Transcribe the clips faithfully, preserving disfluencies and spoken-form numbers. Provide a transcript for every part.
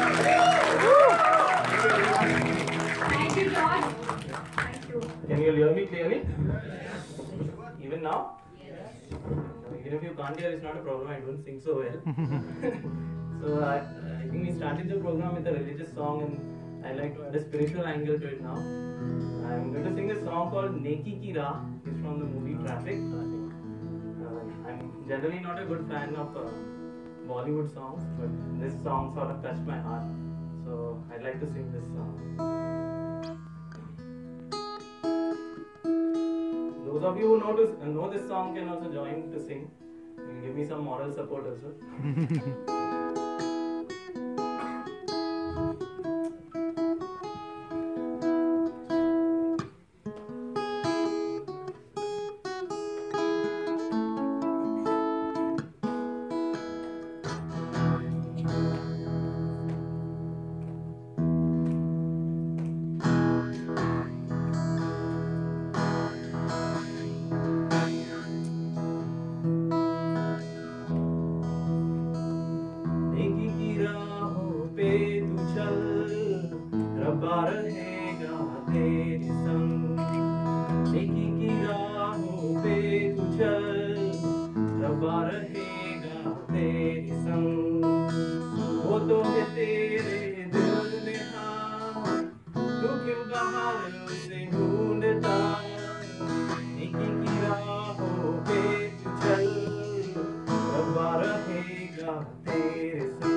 Thank you, George. Thank you. Can you hear me clearly? Even now? Even if you can't hear, it's not a problem. I don't sing so well. So I, I think we started the program with a religious song, and I like to add a spiritual angle to it now. I'm going to sing a song called Neki Ki Raah. It's from the movie Traffic. Uh, I'm generally not a good fan of uh, Bollywood songs, but this song sort of touched my heart. So I'd like to sing this song. Those of you who know, to, know this song can also join to sing. You can give me some moral support as well. रब्बा रहेगा तेरे संग, नेकी की राहों पे तू चल, रब्बा रहेगा तेरे संग। वो तो है तेरे दिल में हाँ, तू क्यों बाहर उसे ढूंढता, नेकी की राहों पे तू चल, रब्बा रहेगा तेरे संग।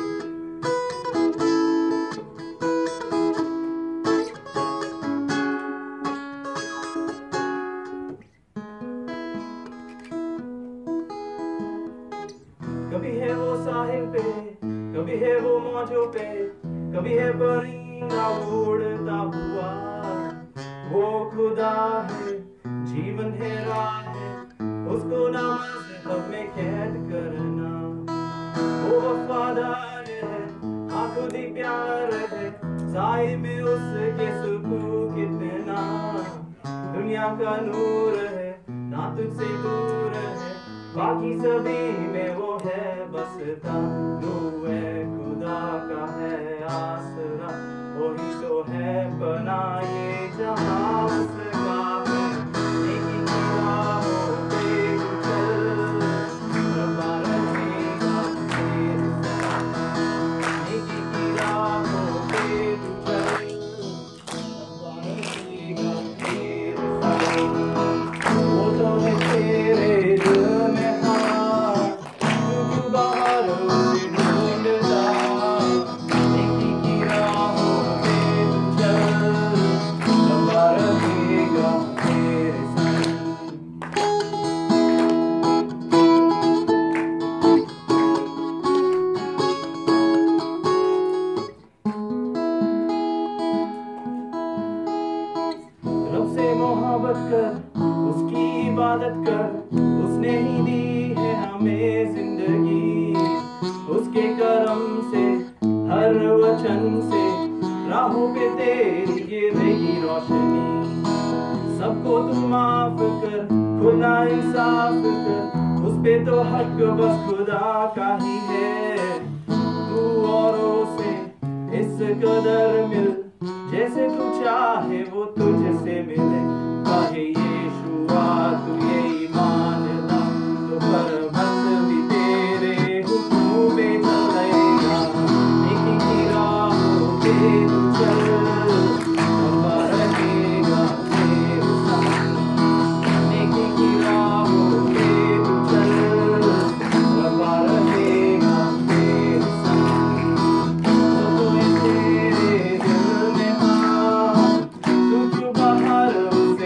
कभी है वो साहिल पे, कभी है वो मौजों पे, कभी है परिंदा उड़ता हुआ। वो खुदा है, जीवन है राह है, उसको ना मज़हब में कैद करना। वो वफादार है, हाँ खुद ही प्यार है, साए में उसके सुकून कितना। दुनिया का नूर है, ना तुझसे दूर है, बाकी सभी में वो है बसता। तू है खुदा का है आसरा, वही तो है बना ये जहां उसका है। नेकी की राहों पे तू चल, रब्बा रहेगा तेरे संग। नेकी की राहों पे तू चल, रब्बा रहेगा तेरे संग। वो तो है तेरे दिल में हाँ, तू क्यों बाहर उसे ढूंढता, नेकी की राहों पे तू चल, रब्बा रहेगा तेरे संग। रब से मोहब्बत कर, उसकी इबादत कर, उसने ही दी है हमें जिंदगी। उसके करम से, हर वचन से, राहों पे तेरी गिरेगी रोशनी। सबको तू माफ कर, खुदा इंसाफ कर, उस पे तो हक बस खुदा का ही है। तू औरों से इस कदर मिल, जैसे तू चाहे वो तुझसे मिले। काहे यीशुआ तू यही मानना, तो पर्वत भी तेरे हुक्म पे चलेगा। नेकी की राहों पे तू चल, रब्बा रहेगा तेरे संग। नेकी की राहों पे तू चल, रब्बा रहेगा तेरे संग। वो तो है तेरे दिल में हाँ, तू क्यों बाहर उसे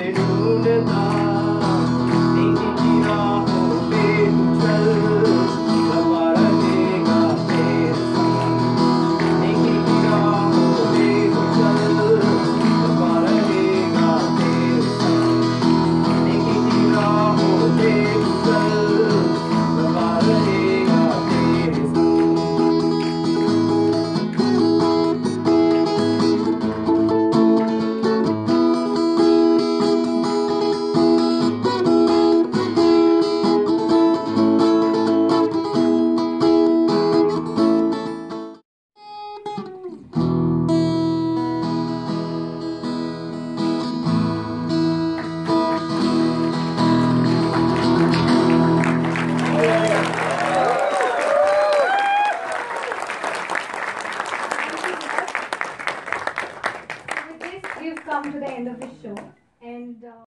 come to the end of the show, and uh,